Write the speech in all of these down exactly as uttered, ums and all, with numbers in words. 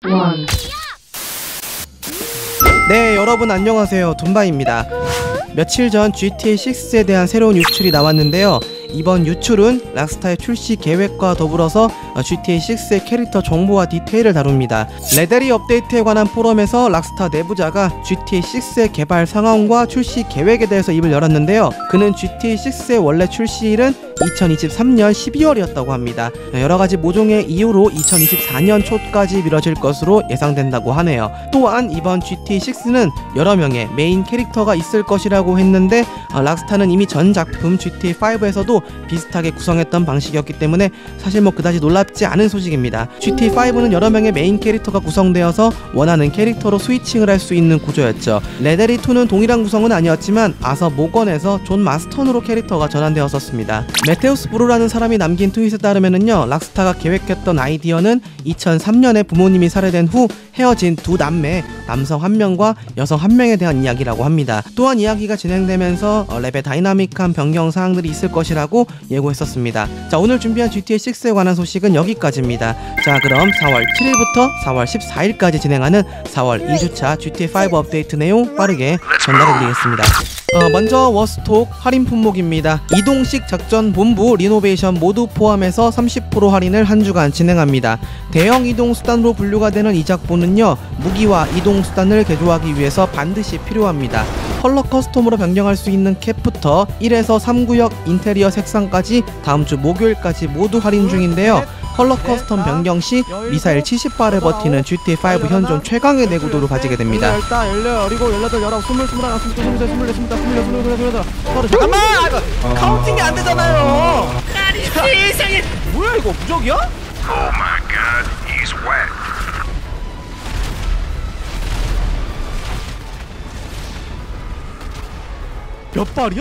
원. 네, 여러분 안녕하세요. 둠바입니다. 며칠 전 지티에이 식스에 대한 새로운 유출이 나왔는데요. 이번 유출은 락스타의 출시 계획과 더불어서 지티에이 식스의 캐릭터 정보와 디테일을 다룹니다. 레데리 업데이트에 관한 포럼에서 락스타 내부자가 지티에이 식스의 개발 상황과 출시 계획에 대해서 입을 열었는데요. 그는 지티에이 식스의 원래 출시일은 이천이십삼 년 십이월이었다고 합니다. 여러가지 모종의 이유로 이천이십사 년 초까지 미뤄질 것으로 예상된다고 하네요. 또한 이번 지티에이 식스는 여러 명의 메인 캐릭터가 있을 것이라고 했는데 락스타는 이미 전 작품 지티에이 파이브에서도 비슷하게 구성했던 방식이었기 때문에 사실 뭐 그다지 놀랍지 않은 소식입니다. 지티에이 파이브는 여러 명의 메인 캐릭터가 구성되어서 원하는 캐릭터로 스위칭을 할 수 있는 구조였죠. 레데리 투는 동일한 구성은 아니었지만 아서 모건에서 존 마스턴으로 캐릭터가 전환되었었습니다. 메테우스 브루라는 사람이 남긴 트윗에 따르면은요, 락스타가 계획했던 아이디어는 이천삼 년에 부모님이 살해된 후 헤어진 두 남매, 남성 한 명과 여성 한 명에 대한 이야기라고 합니다. 또한 이야기가 진행되면서 어, 랩의 다이나믹한 변경 사항들이 있을 것이라고 예고했었습니다. 자, 오늘 준비한 지티에이 식스에 관한 소식은 여기까지입니다. 자, 그럼 사월 칠일부터 사월 십사일까지 진행하는 사월 이 주차 지티에이 파이브 업데이트 내용 빠르게 전달해드리겠습니다. 어, 먼저 워스톡 할인 품목입니다. 이동식 작전 본부 리노베이션 모두 포함해서 삼십 퍼센트 할인을 한 주간 진행합니다. 대형 이동 수단으로 분류가 되는 이 작본은요, 무기와 이동 수단을 개조하기 위해서 반드시 필요합니다. 컬러 커스텀으로 변경할 수 있는 캡부터 일에서 삼 구역 인테리어 색상까지 다음 주 목요일까지 모두 할인 중인데요. 컬러 커스텀 변경 시 미사일 칠십 발을 버티는 지티에이 파이브 현존 최강의 내구도를 가지게 됩니다. 일단 열려, 열이고, 열여덟, 열아홉, 스물, 스물하나, 스물둘, 스물셋, 스물넷, 스물다섯, 스물여섯, 스물일곱, 스물여덟, 스물여덟. 잠깐만! 이거 카운팅이 안 되잖아요. 세상에. 뭐야 이거 무적이야? Oh my God, he's wet. 몇 발이야?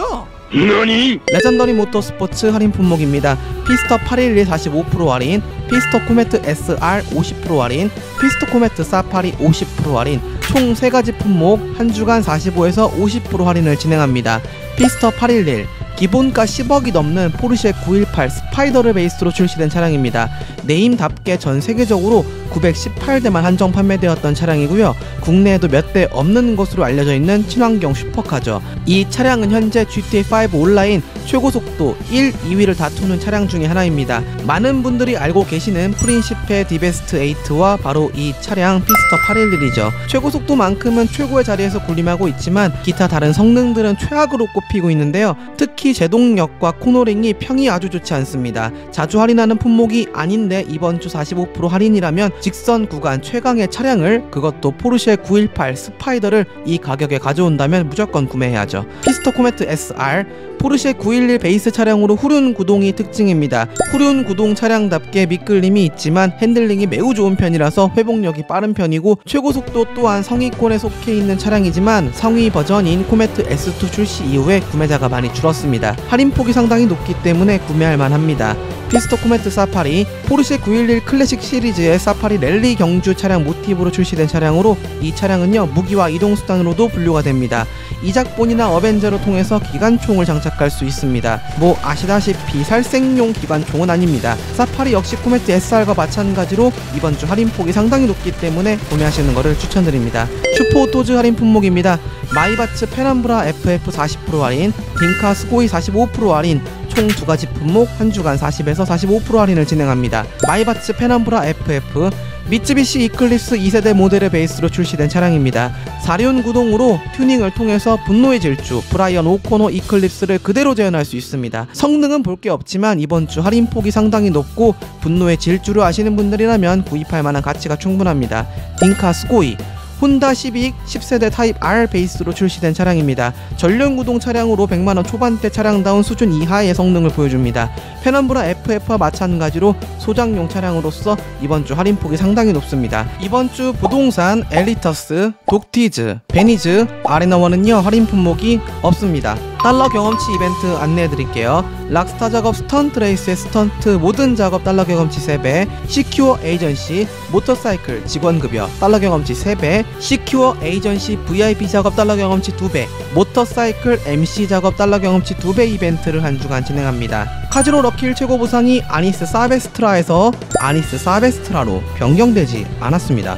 너니? 레전더리 모터스포츠 할인 품목입니다. 피스터 팔일일 사십오 퍼센트 할인, 피스터 코메트 에스알 오십 퍼센트 할인, 피스터 코메트 사파리 오십 퍼센트 할인, 총 세 가지 품목 한 주간 사십오에서 오십 퍼센트 할인을 진행합니다. 피스터 팔일일 기본가 십억이 넘는 포르쉐 구백십팔 스파이더를 베이스로 출시된 차량입니다. 네임답게 전 세계적으로 구백십팔 대만 한정 판매되었던 차량이고요. 국내에도 몇 대 없는 것으로 알려져 있는 친환경 슈퍼카죠. 이 차량은 현재 지티에이 파이브 온라인 최고속도 일, 이 위를 다투는 차량 중에 하나입니다. 많은 분들이 알고 계시는 프린시페 디베스트 에잇와 바로 이 차량 피스터 팔일일이죠. 최고속도만큼은 최고의 자리에서 군림하고 있지만 기타 다른 성능들은 최악으로 꼽히고 있는데요. 특히 제동력과 코너링이 평이 아주 좋지 않습니다. 자주 할인하는 품목이 아닌데 이번 주 사십오 퍼센트 할인이라면 직선 구간 최강의 차량을, 그것도 포르쉐 구백십팔 스파이더를 이 가격에 가져온다면 무조건 구매해야죠. 피스터 코메트 에스알 포르쉐 구백십일 베이스 차량으로 후륜 구동이 특징입니다. 후륜 구동 차량답게 미끌림이 있지만 핸들링이 매우 좋은 편이라서 회복력이 빠른 편이고 최고속도 또한 상위권에 속해 있는 차량이지만 상위 버전인 코메트 에스 투 출시 이후에 구매자가 많이 줄었습니다. 할인폭이 상당히 높기 때문에 구매할 만합니다. 피스터 코메트 사파리 포르쉐 구백십일 클래식 시리즈의 사파리 랠리 경주 차량 모티브로 출시된 차량으로 이 차량은요, 무기와 이동수단으로도 분류가 됩니다. 이작본이나 어벤져를 통해서 기관총을 장착할 수 있습니다. 뭐 아시다시피 살생용 기관총은 아닙니다. 사파리 역시 코메트 에스알과 마찬가지로 이번 주 할인폭이 상당히 높기 때문에 구매하시는 것을 추천드립니다. 슈퍼오토즈 할인 품목입니다. 마이바츠 페남브라 에프에프 사십 퍼센트 할인, 딩카 스고이 사십오 퍼센트 할인, 총 두 가지 품목 한 주간 사십에서 사십오 퍼센트 할인을 진행합니다. 마이바츠 페남브라 에프에프 미쯔비시 이클립스 이 세대 모델의 베이스로 출시된 차량입니다. 사륜 구동으로 튜닝을 통해서 분노의 질주 브라이언 오코노 이클립스를 그대로 재현할 수 있습니다. 성능은 볼 게 없지만 이번 주 할인폭이 상당히 높고 분노의 질주를 아시는 분들이라면 구입할 만한 가치가 충분합니다. 딩카 스고이 혼다 시빅 십 세대 타입 R 베이스로 출시된 차량입니다. 전륜구동 차량으로 백만원 초반대 차량다운 수준 이하의 성능을 보여줍니다. 페넘브라 에프에프와 마찬가지로 소장용 차량으로서 이번 주 할인폭이 상당히 높습니다. 이번 주 부동산 엘리터스, 독티즈, 베니즈, 아레나원은요 할인 품목이 없습니다. 달러 경험치 이벤트 안내해드릴게요. 락스타 작업 스턴트 레이스의 스턴트 모든 작업 달러 경험치 세 배, 시큐어 에이전시 모터사이클 직원급여 달러 경험치 세 배, 시큐어 에이전시 브이아이피 작업 달러 경험치 두 배, 모터사이클 엠씨 작업 달러 경험치 두 배 이벤트를 한 주간 진행합니다. 카지노 럭키일 최고 보상이 아니스 사베스트라에서 아니스 사베스트라로 변경되지 않았습니다.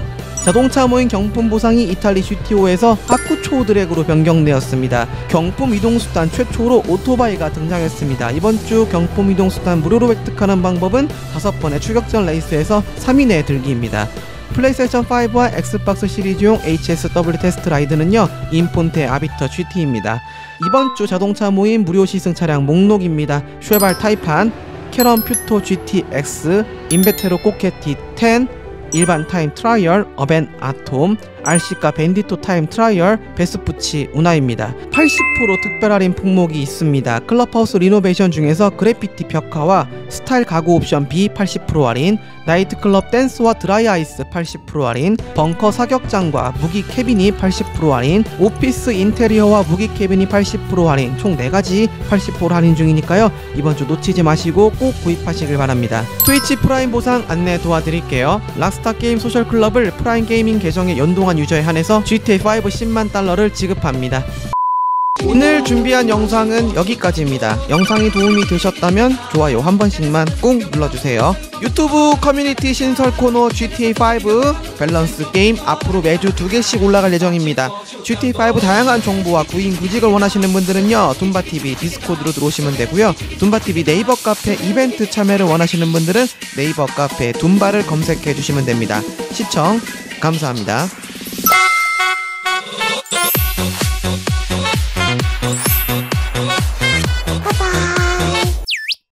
자동차 모임 경품 보상이 이탈리 지티오에서 하쿠초 드랙으로 변경되었습니다. 경품 이동수단 최초로 오토바이가 등장했습니다. 이번주 경품 이동수단 무료로 획득하는 방법은 다섯 번의 추격전 레이스에서 삼 위 내에 들기입니다. 플레이스테이션 파이브와 엑스박스 시리즈용 에이치에스더블유 테스트 라이드는요 인폰테 아비터 지티입니다. 이번주 자동차 모임 무료 시승 차량 목록입니다. 쉐발 타이판, 캐런 퓨토 지티엑스, 인베테로 코케티 텐, 일반 타임 트라이얼, 어벤 아톰, 알씨카 밴디토 타임 트라이얼, 베스푸치 우나입니다. 팔십 퍼센트 특별 할인 품목이 있습니다. 클럽하우스 리노베이션 중에서 그래피티 벽화와 스타일 가구 옵션 B 팔십 퍼센트 할인, 나이트클럽 댄스와 드라이 아이스 팔십 퍼센트 할인, 벙커 사격장과 무기 캐빈이 팔십 퍼센트 할인, 오피스 인테리어와 무기 캐빈이 팔십 퍼센트 할인, 총 네 가지 팔십 퍼센트 할인 중이니까요. 이번 주 놓치지 마시고 꼭 구입하시길 바랍니다. 트위치 프라임 보상 안내 도와드릴게요. 락스타 게임 소셜 클럽을 프라임 게이밍 계정에 연동한 유저에 한해서 지티에이 파이브 십만 달러를 지급합니다. 오늘 준비한 영상은 여기까지입니다. 영상이 도움이 되셨다면 좋아요 한 번씩만 꾹 눌러주세요. 유튜브 커뮤니티 신설 코너 지티에이 파이브 밸런스 게임 앞으로 매주 두 개씩 올라갈 예정입니다. 지티에이 파이브 다양한 정보와 구인 구직을 원하시는 분들은요 둠바티비 디스코드로 들어오시면 되고요. 둠바티비 네이버 카페 이벤트 참여를 원하시는 분들은 네이버 카페 둠바를 검색해 주시면 됩니다. 시청 감사합니다.